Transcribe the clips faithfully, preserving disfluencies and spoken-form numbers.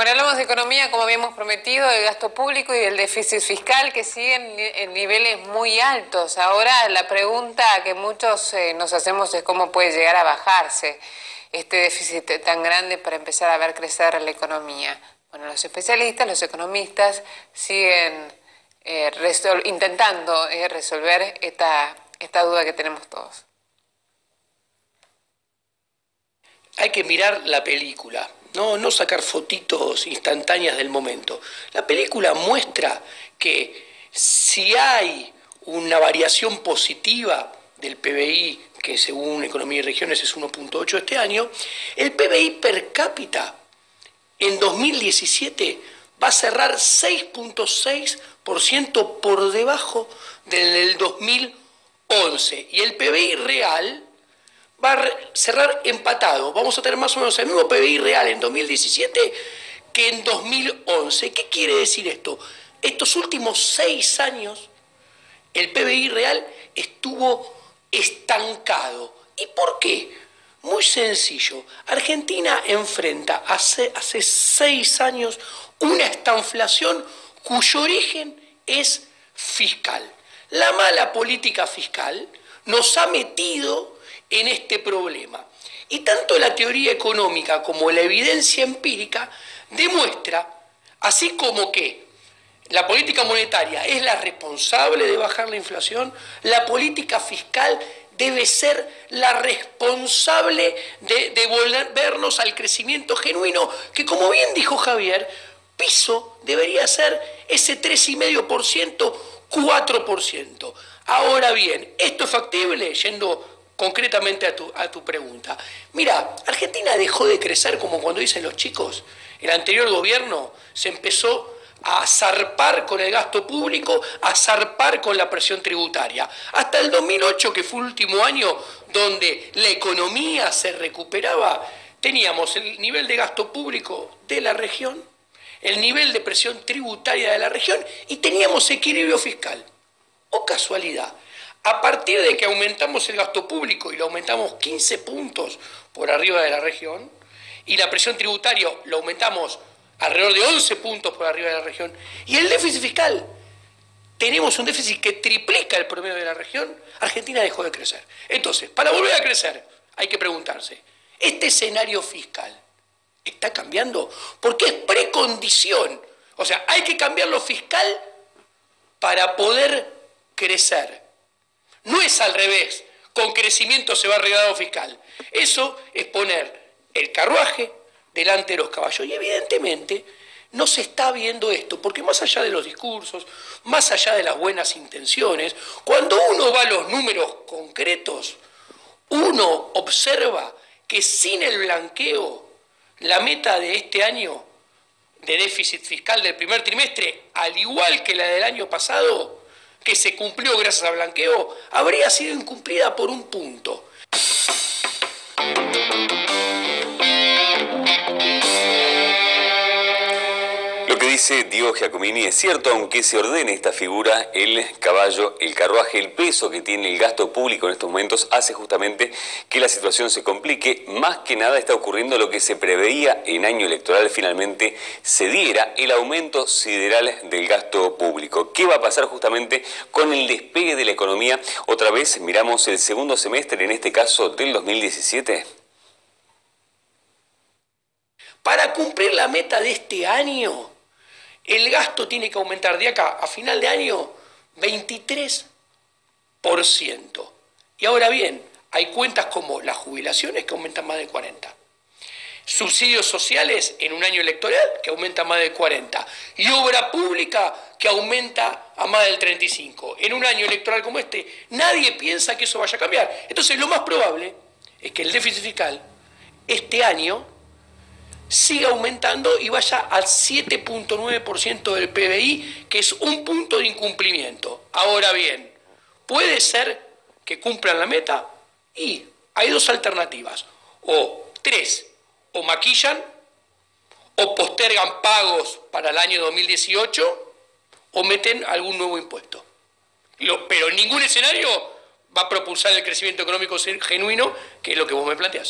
Bueno, hablamos de economía, como habíamos prometido, del gasto público y del déficit fiscal, que siguen en niveles muy altos. Ahora la pregunta que muchos eh, nos hacemos es cómo puede llegar a bajarse este déficit tan grande para empezar a ver crecer la economía. Bueno, los especialistas, los economistas siguen eh, intentando eh, resolver esta, esta duda que tenemos todos. Hay que mirar la película, no, no sacar fotitos instantáneas del momento. La película muestra que si hay una variación positiva del P B I, que según Economía y Regiones es uno punto ocho este año, el P B I per cápita en dos mil diecisiete va a cerrar seis punto seis por ciento por debajo del dos mil once. Y el P B I real va a cerrar empatado. Vamos a tener más o menos el mismo P B I real en dos mil diecisiete que en dos mil once. ¿Qué quiere decir esto? Estos últimos seis años el P B I real estuvo estancado. ¿Y por qué? Muy sencillo. Argentina enfrenta hace, hace seis años una estanflación cuyo origen es fiscal. La mala política fiscal nos ha metido en este problema. Y tanto la teoría económica como la evidencia empírica demuestra, así como que la política monetaria es la responsable de bajar la inflación, la política fiscal debe ser la responsable de devolvernos al crecimiento genuino, que como bien dijo Javier, piso debería ser ese tres coma cinco por ciento, cuatro por ciento. Ahora bien, ¿esto es factible? Yendo concretamente a tu, a tu pregunta. Mira, Argentina dejó de crecer, como cuando dicen los chicos. El anterior gobierno se empezó a zarpar con el gasto público, a zarpar con la presión tributaria. Hasta el dos mil ocho, que fue el último año donde la economía se recuperaba, teníamos el nivel de gasto público de la región, el nivel de presión tributaria de la región y teníamos equilibrio fiscal. ¡Oh casualidad! A partir de que aumentamos el gasto público y lo aumentamos quince puntos por arriba de la región, y la presión tributaria lo aumentamos alrededor de once puntos por arriba de la región, y el déficit fiscal, tenemos un déficit que triplica el promedio de la región, Argentina dejó de crecer. Entonces, para volver a crecer, hay que preguntarse, ¿este escenario fiscal está cambiando? Porque es precondición. O sea, hay que cambiar lo fiscal para poder crecer. No es al revés, con crecimiento se va a arreglar lo fiscal. Eso es poner el carruaje delante de los caballos. Y evidentemente no se está viendo esto, porque más allá de los discursos, más allá de las buenas intenciones, cuando uno va a los números concretos, uno observa que sin el blanqueo, la meta de este año de déficit fiscal del primer trimestre, al igual que la del año pasado, que se cumplió gracias al blanqueo, habría sido incumplida por un punto. Lo que dice Diego Giacomini es cierto, aunque se ordene esta figura, el caballo, el carruaje, el peso que tiene el gasto público en estos momentos hace justamente que la situación se complique. Más que nada está ocurriendo lo que se preveía en año electoral, finalmente se diera el aumento sideral del gasto público. ¿Qué va a pasar justamente con el despegue de la economía? Otra vez miramos el segundo semestre, en este caso del dos mil diecisiete. Para cumplir la meta de este año, el gasto tiene que aumentar de acá a final de año veintitrés por ciento. Y ahora bien, hay cuentas como las jubilaciones que aumentan más de cuarenta por ciento. Subsidios sociales en un año electoral que aumenta más de cuarenta por ciento. Y obra pública que aumenta a más del treinta y cinco por ciento. En un año electoral como este, nadie piensa que eso vaya a cambiar. Entonces, lo más probable es que el déficit fiscal este año siga aumentando y vaya al siete punto nueve por ciento del P B I, que es un punto de incumplimiento. Ahora bien, puede ser que cumplan la meta y hay dos alternativas, o tres, o maquillan, o postergan pagos para el año dos mil dieciocho, o meten algún nuevo impuesto. Pero en ningún escenario va a propulsar el crecimiento económico genuino, que es lo que vos me planteás.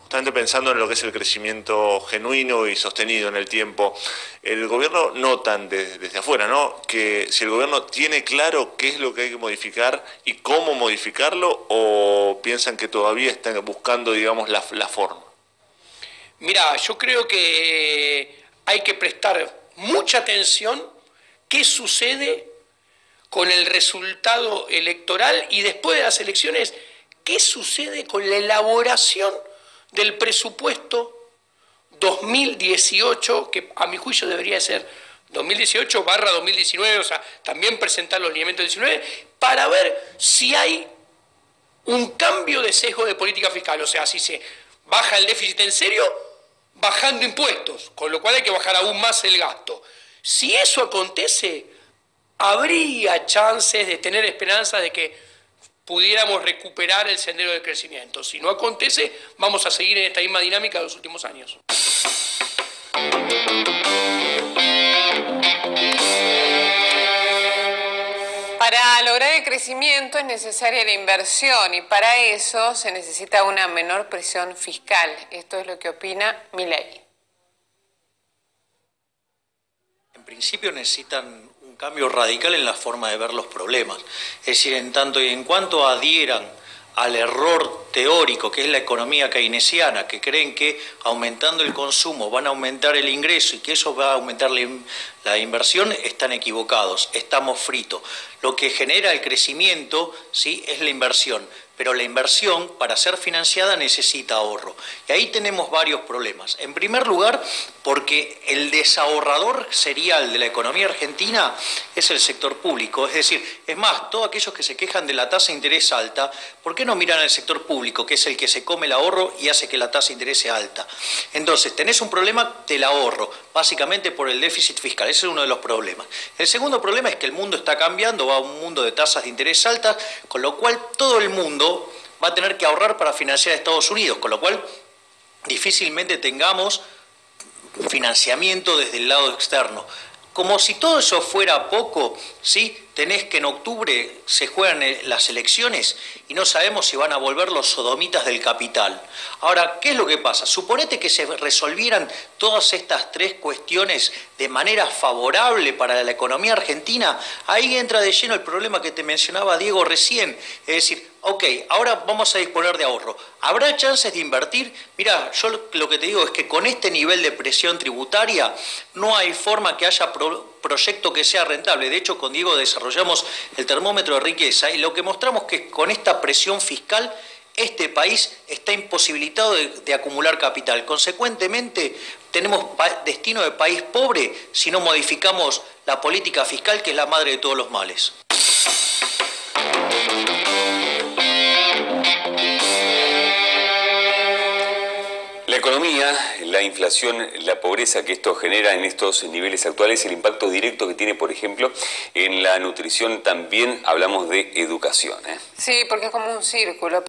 justamente pensando en lo que es el crecimiento genuino y sostenido en el tiempo, el gobierno notan desde, desde afuera, ¿no?, que si el gobierno tiene claro qué es lo que hay que modificar y cómo modificarlo, o piensan que todavía están buscando, digamos, la, la forma. Mirá, yo creo que hay que prestar mucha atención qué sucede con el resultado electoral y después de las elecciones, qué sucede con la elaboración del presupuesto dos mil dieciocho, que a mi juicio debería ser dos mil dieciocho barra dos mil diecinueve, o sea, también presentar los lineamientos diecinueve, para ver si hay un cambio de sesgo de política fiscal, o sea, si se baja el déficit en serio, bajando impuestos, con lo cual hay que bajar aún más el gasto. Si eso acontece, habría chances de tener esperanza de que pudiéramos recuperar el sendero del crecimiento. Si no acontece, vamos a seguir en esta misma dinámica de los últimos años. Para lograr el crecimiento es necesaria la inversión y para eso se necesita una menor presión fiscal. Esto es lo que opina Milei. En principio necesitan un cambio radical en la forma de ver los problemas. Es decir, en tanto y en cuanto adhieran al error teórico que es la economía keynesiana, que creen que aumentando el consumo van a aumentar el ingreso y que eso va a aumentar la, la inversión, están equivocados, estamos fritos. Lo que genera el crecimiento, ¿sí?, es la inversión, pero la inversión para ser financiada necesita ahorro. Y ahí tenemos varios problemas. En primer lugar, porque el desahorrador serial de la economía argentina es el sector público. Es decir, es más, todos aquellos que se quejan de la tasa de interés alta, ¿por qué no miran al sector público, que es el que se come el ahorro y hace que la tasa de interés sea alta? Entonces, tenés un problema del ahorro, básicamente por el déficit fiscal. Ese es uno de los problemas. El segundo problema es que el mundo está cambiando, va a un mundo de tasas de interés altas, con lo cual todo el mundo va a tener que ahorrar para financiar a Estados Unidos, con lo cual difícilmente tengamos financiamiento desde el lado externo. Como si todo eso fuera poco, ¿sí?, tenés que en octubre se juegan las elecciones y no sabemos si van a volver los sodomitas del capital. Ahora, ¿qué es lo que pasa? Suponete que se resolvieran todas estas tres cuestiones de manera favorable para la economía argentina, ahí entra de lleno el problema que te mencionaba Diego recién, es decir, ok, ahora vamos a disponer de ahorro. ¿Habrá chances de invertir? Mirá, yo lo que te digo es que con este nivel de presión tributaria no hay forma que haya pro proyecto que sea rentable. De hecho, con Diego desarrollamos el termómetro de riqueza y lo que mostramos es que con esta presión fiscal este país está imposibilitado de, de acumular capital. Consecuentemente, tenemos destino de país pobre si no modificamos la política fiscal, que es la madre de todos los males. La economía, la inflación, la pobreza que esto genera en estos niveles actuales, el impacto directo que tiene, por ejemplo, en la nutrición, también hablamos de educación, ¿eh? Sí, porque es como un círculo.